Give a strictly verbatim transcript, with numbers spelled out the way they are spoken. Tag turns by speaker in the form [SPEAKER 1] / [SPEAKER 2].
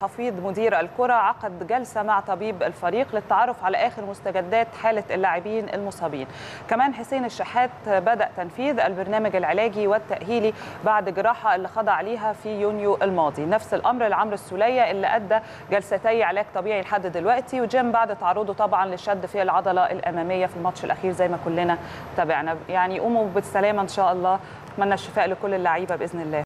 [SPEAKER 1] حفيظ مدير الكرة عقد جلسة مع طبيب الفريق للتعرف على آخر مستجدات حالة اللاعبين المصابين. كمان حسين الشحات بدأ تنفيذ البرنامج العلاجي والتأهيلي بعد جراحة اللي خضع عليها في يونيو الماضي. نفس الأمر لعمرو السولية اللي أدى جلستي علاج طبيعي لحد دلوقتي، وجيم بعد تعرضه طبعا لشد في العضلة الأمامية في الماتش الأخير زي ما كلنا تابعنا. يعني قوموا بالسلامة إن شاء الله، أتمنى الشفاء لكل اللعيبة بإذن الله.